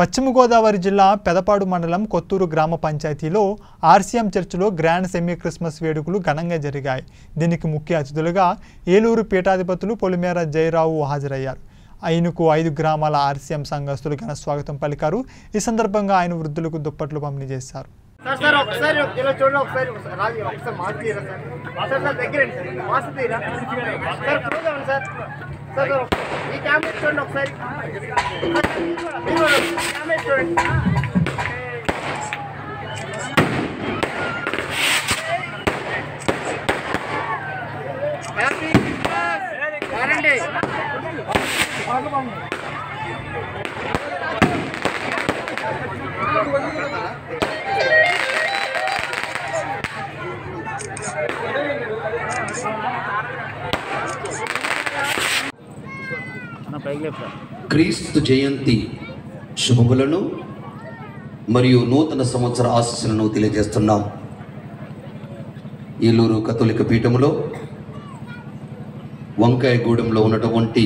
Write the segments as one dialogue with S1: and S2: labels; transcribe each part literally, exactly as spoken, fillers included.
S1: పశ్చిమ గోదావరి జిల్లా పెదపాడు మండలం కొత్తూరు గ్రామ పంచాయతీలో ఆర్సీఎం చర్చిలో గ్రాండ్ సెమీ క్రిస్మస్ వేడుకలు ఘనంగా జరిగాయి. దీనికి ముఖ్య అతిథులుగా ఏలూరు పీఠాధిపతులు పొలిమేర జయరావు హాజరయ్యారు. ఆయనకు ఐదు గ్రామాల ఆర్సీఎం సంఘస్థులు ఘన స్వాగతం పలికారు. ఈ సందర్భంగా ఆయన వృద్ధులకు దుప్పట్లు పంపిణీ చేశారు.
S2: క్రీస్తు జయంతి శుభములను మరియు నూతన సంవత్సర ఆశీస్సులను తెలియజేస్తున్నాం. ఏలూరు కథోలిక పీఠములో వంకాయగూడెంలో ఉన్నటువంటి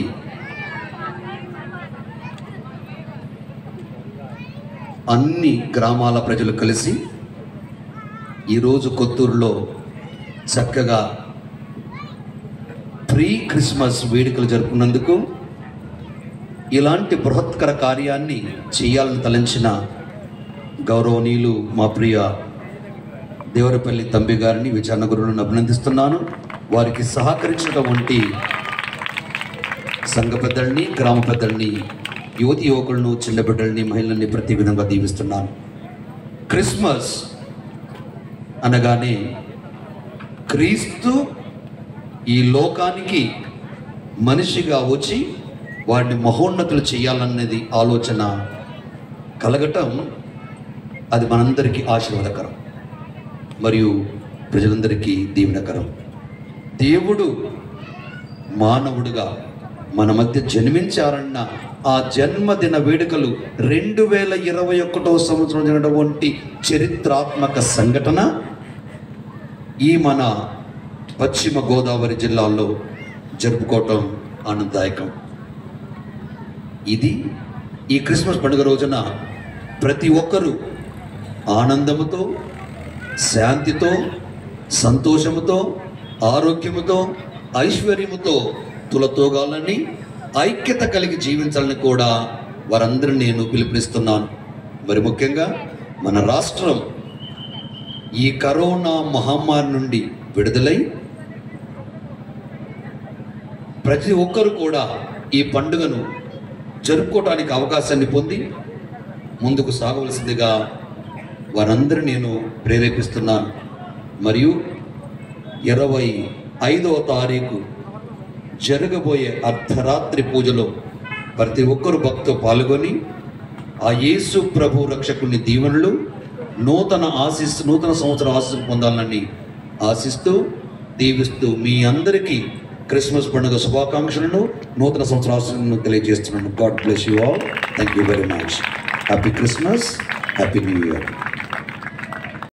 S2: అన్ని గ్రామాల ప్రజలు కలిసి ఈరోజు కొత్తూరులో చక్కగా ప్రీ క్రిస్మస్ వేడుకలు జరుపుకున్నందుకు ఇలాంటి బృహత్కర కార్యాన్ని చేయాలని తలంచిన గౌరవనీయులు మా ప్రియ దేవరపల్లి తంబి గారిని విచారణ గురువులను అభినందిస్తున్నాను. వారికి సహకరించినటువంటి సంఘ పెద్దల్ని, గ్రామ పెద్దల్ని, యువతి యువకులను, చిన్న బిడ్డల్ని, మహిళల్ని ప్రతి విధంగా దీవిస్తున్నాను. క్రిస్మస్ అనగానే క్రీస్తు ఈ లోకానికి మనిషిగా వచ్చి వాడిని మహోన్నతులు చేయాలన్నది ఆలోచన కలగటం, అది మనందరికీ ఆశీర్వాదకరం మరియు ప్రజలందరికీ దీవెనకరం. దేవుడు మానవుడిగా మన మధ్య జన్మించారన్న ఆ జన్మదిన వేడుకలు రెండు వేల ఇరవై ఒకటవ సంవత్సరం జరిగినటువంటి చరిత్రాత్మక సంఘటన ఈ మన పశ్చిమ గోదావరి జిల్లాలో జరుపుకోవటం ఆనందదాయకం. ఇది ఈ క్రిస్మస్ పండుగ రోజున ప్రతి ఒక్కరూ ఆనందముతో, శాంతితో, సంతోషముతో, ఆరోగ్యముతో, ఐశ్వర్యముతో తులతూగాలని, ఐక్యత కలిగి జీవించాలని కూడా వారందరినీ నేను పిలుపునిస్తున్నాను. మరి ముఖ్యంగా మన రాష్ట్రం ఈ కరోనా మహమ్మారి నుండి విడుదలై ప్రతి ఒక్కరు కూడా ఈ పండుగను జరుపుకోవడానికి అవకాశాన్ని పొంది ముందుకు సాగవలసిందిగా వారందరినీ నేను ప్రేరేపిస్తున్నాను. మరియు ఇరవై ఐదవ తారీఖు జరగబోయే అర్ధరాత్రి పూజలో ప్రతి ఒక్కరు భక్తులు పాల్గొని ఆ యేసు ప్రభు రక్షకుని దీవెనలు, నూతన ఆశీస్సు నూతన సంవత్సర ఆశీస్సు పొందాలని ఆశిస్తూ దీవిస్తూ మీ అందరికీ క్రిస్మస్ పండుగ శుభాకాంక్షలను, నూతన సంవత్సర ఆశీస్సులను తెలియజేస్తున్నాను. God bless you all. Thank you very much. Happy Christmas, happy new year.